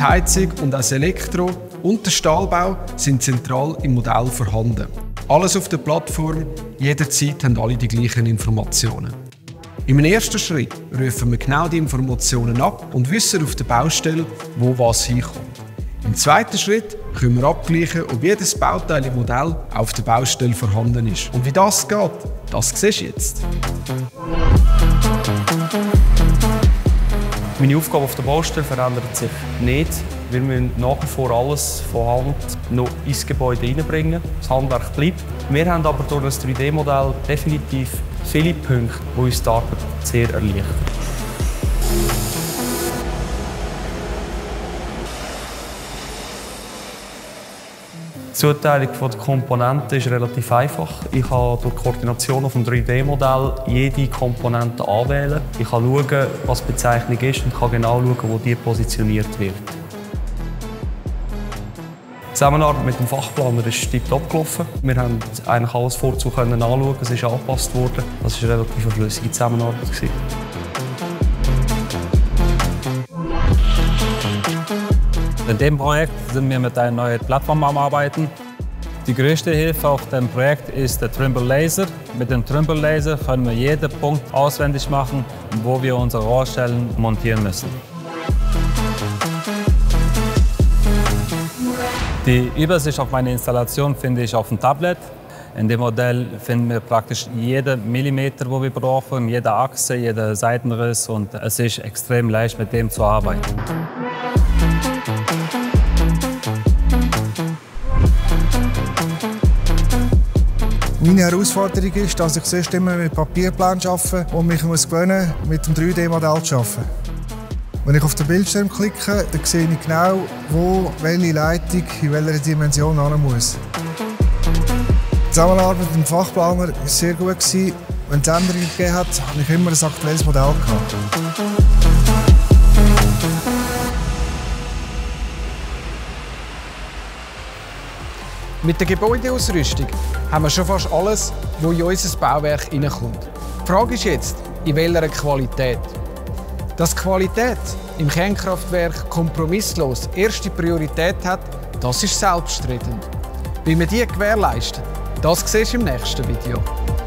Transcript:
die Heizung und das Elektro und der Stahlbau sind zentral im Modell vorhanden. Alles auf der Plattform, jederzeit haben alle die gleichen Informationen. Im ersten Schritt rufen wir genau die Informationen ab und wissen auf der Baustelle, wo was hinkommt. Im zweiten Schritt können wir abgleichen, ob jedes Bauteil im Modell auf der Baustelle vorhanden ist. Und wie das geht, das siehst du jetzt. Meine Aufgabe auf der Baustelle verändert sich nicht. Wir müssen nach wie vor alles von Hand noch ins Gebäude hineinbringen. Das Handwerk bleibt. Wir haben aber durch das 3D-Modell definitiv viele Punkte, die uns die Arbeit sehr erleichtern. Die Zuteilung der Komponenten ist relativ einfach. Ich kann durch die Koordination auf dem 3D-Modell jede Komponente anwählen. Ich kann schauen, was die Bezeichnung ist und kann genau schauen, wo die positioniert wird. Die Zusammenarbeit mit dem Fachplaner ist tiptop gelaufen. Wir haben eigentlich alles vorzu anschauen, es ist angepasst worden. Das war eine relativ flüssige Zusammenarbeit. In dem Projekt sind wir mit einer neuen Plattform am Arbeiten. Die größte Hilfe auf dem Projekt ist der Trimble Laser. Mit dem Trimble Laser können wir jeden Punkt auswendig machen, wo wir unsere Rohrstellen montieren müssen. Die Übersicht auf meine Installation finde ich auf dem Tablet. In dem Modell finden wir praktisch jeden Millimeter, wo wir brauchen, jede Achse, jeder Seitenriss, und es ist extrem leicht, mit dem zu arbeiten. Meine Herausforderung ist, dass ich sonst immer mit Papierplänen arbeite und mich gewöhnen muss, mit dem 3D-Modell zu arbeiten. Wenn ich auf den Bildschirm klicke, dann sehe ich genau, wo welche Leitung in welcher Dimension hin muss. Die Zusammenarbeit mit dem Fachplaner war sehr gut. Wenn es Änderungen gegeben hat, hatte ich immer ein aktuelles Modell. Mit der Gebäudeausrüstung haben wir schon fast alles, was in unser Bauwerk hineinkommt. Die Frage ist jetzt, in welcher Qualität. Dass die Qualität im Kernkraftwerk kompromisslos erste Priorität hat, das ist selbstredend. Wie man die gewährleistet, das siehst du im nächsten Video.